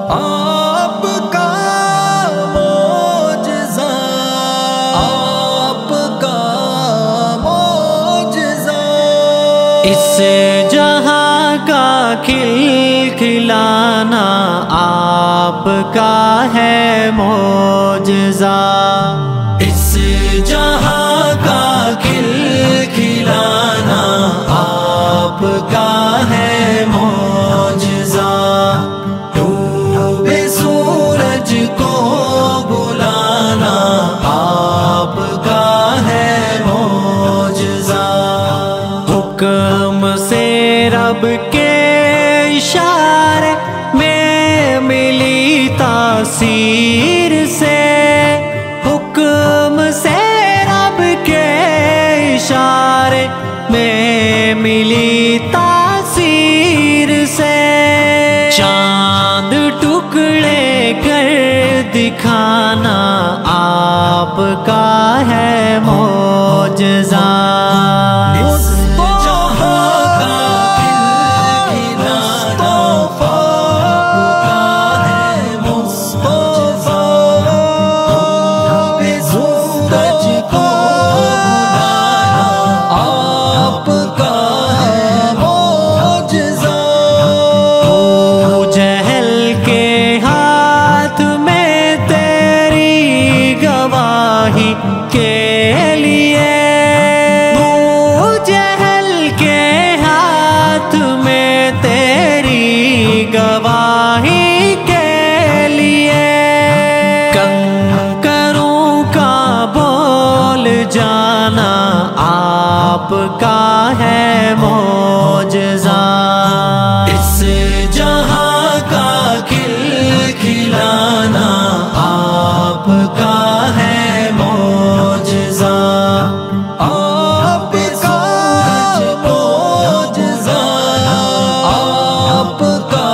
آپ کا معجزہ، آپ کا معجزہ، اس جہاں کا کھلکھلانا آپ کا ہے معجزہ، اس جہاں کا کھلکھلانا آپ کا ہے معجزہ، ڈوبے سورج کو بلانا آپ کا ہے معجزہ، حکم سے رب کے اشارے میں ملی تاثیر سے، حکم سے رب کے اشارے میں ملی تاثیر سے، چاند ٹکڑے کر دکھانا آپ کا ہے معجزہ، کے لیے ابو جہل کے ہاتھ میں تیری گواہی کے لیے، کنکروں کا بول جانا آپ کا ہے معجزہ، اس جہاں کا کھلکھلانا آپ کا ہے معجزہ، آپ کا معجزہ، آپ کا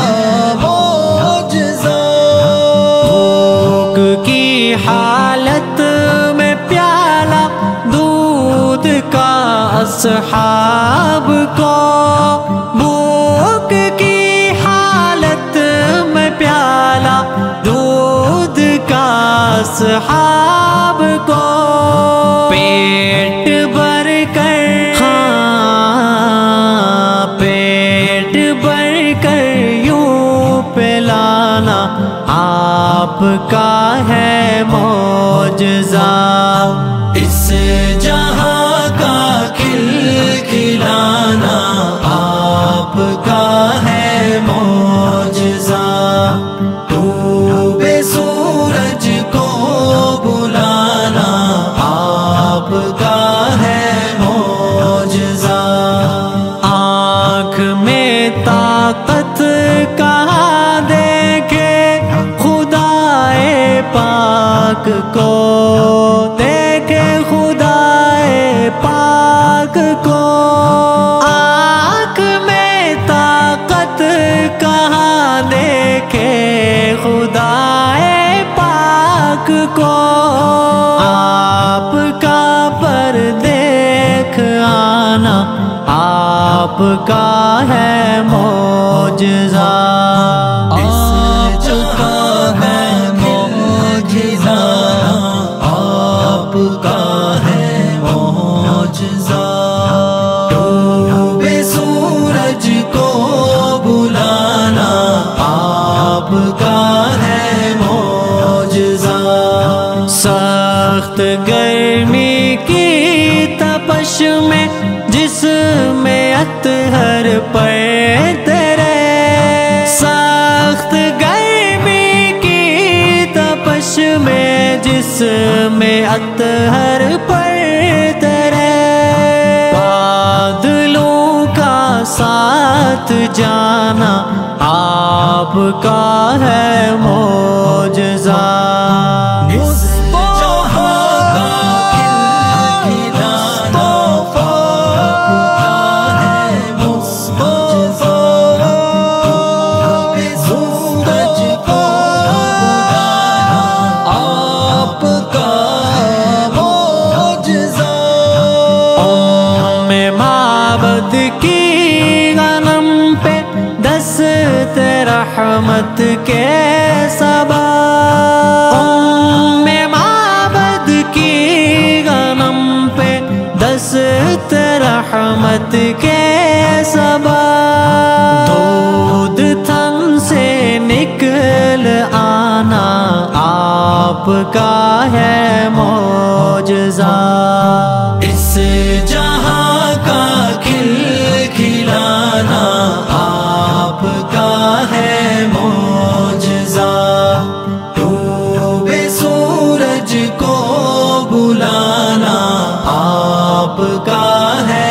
معجزہ، بھوک کی حالت میں پیالہ دودھ کا اصحاب کو، بھوک کی حالت میں پیالہ دودھ کا اصحاب کو، پیٹ بھر کر، ہاں پیٹ بھر کر یوں پلانا آپ کا ہے معجزہ، اس جہاں کا کھلکھلانا آپ کا ہے معجزہ، ڈوبے سورج کو بلانا آپ کا ہے معجزہ، آنکھ میں طاقت کہاں دیکھے خدائے پاک کو، دیکھے خدائے پاک کو، آنکھ میں طاقت کہاں دیکھے خدائے پاک کو، آپ کا پر دیکھ آنا آپ کا ہے معجزہ، آپ کا ہے معجزہ، ڈوبے سورج کو بلانا آپ کا ہے معجزہ، سخت گرمی کی تپش میں جسم اطہر پر تیرے، سخت گرمی کی تپش میں جسم اطہر پر تیرے، بادلوں کا ساتھ جانا آپ کا ہے معجزہ، رحمت کے سبب میں معبد کی غنم پہ دست رحمت کے سبب دودھ تھن سے نکل آنا آپ کا ہے معجزہ اس جہاں کا کھل کھلانا آپ کا ہے معجزہ غروب سورج کو بلانا آپ کا ہے